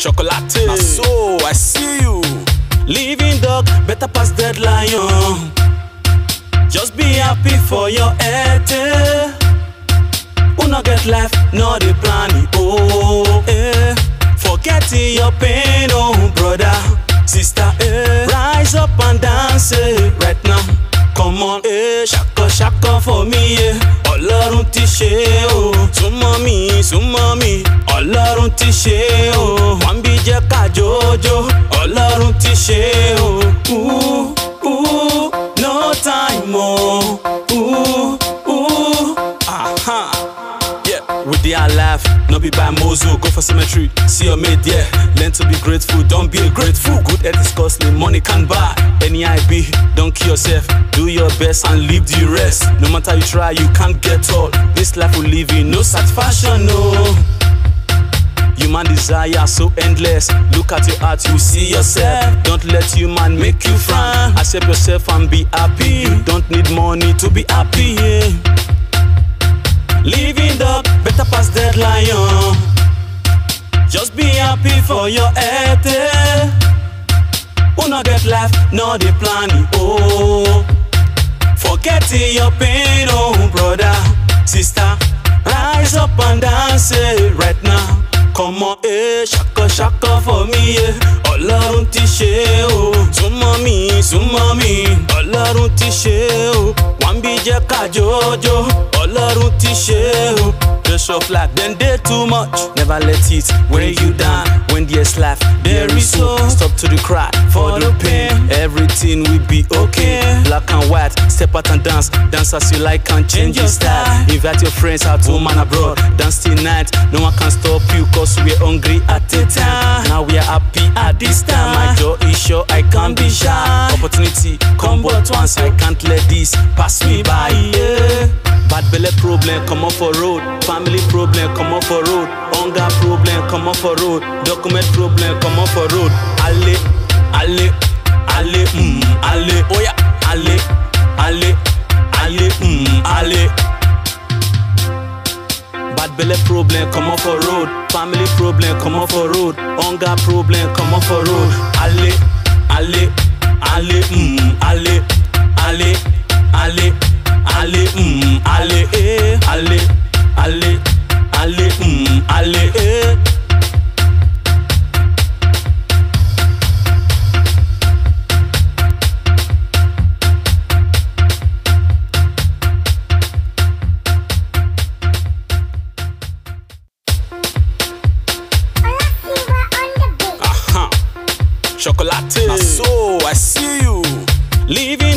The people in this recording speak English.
Chocolate, so I see you. Living dog, better pass dead lion. Just be happy for your head. Who not get life, no they plan it. Oh, forgetting your pain, oh brother, sister, rise up and dance right now. Come on, shaka shaka for me, Ọlọ́run ti ṣe o. Súnmọ́ mi, Ọlọ́run ti ṣe o. Wọ́n bí jẹ́ ká jójó, Ọlọ́run ti ṣe o. No time more. We dey alive, no be by Mozo. Go for cemetery, see your mate, yeah. Learn to be grateful, don't be ungrateful. Good health is costly, money can't buy. Any IB, don't kill yourself. Do your best and leave the rest. No matter you try, you can't get all. This life we live in, no satisfaction, no. Human desire so endless. Look at your heart, you see yourself. Don't let human make you frown. Accept yourself and be happy. Don't need money to be happy, yeah. Living dog, better pass dead lion. Just be happy for your head. Who not get life, no they plan it. Oh, forgetting your pain, oh brother, sister, rise up and dance right now. Come on, shaka shaka for me, Ọlọ́run ti ṣe o. Súnmọ́ mi, Ọlọ́run ti ṣe o. Wọ́n bí jẹ́ ká jójó, Ọlọ́run ti ṣe o. Just your flag, then they too much. Never let it weigh you down. When there's life, there is hope. Stop to the cry for the pain. Everything will be okay. Black and white, step out and dance. Dance as you like and change your style. Invite your friends out home and abroad. Dance till night, no one can stop you. Cause we're hungry at the time. Now we are happy at this time. My joy is sure, I can't be shy. Opportunity come but once. I can't let this pass me by, yeah. Bad belly problem, come off for road. Family problem, come off for road. Hunger problem, come off for road. Document problem, come off for road. Ale, oh yeah, ale, ale. Bad belly problem, come off for road. Family problem, come off for road. Hunger problem, come off for road. Ale, ale. Chocolate, so I see you. Living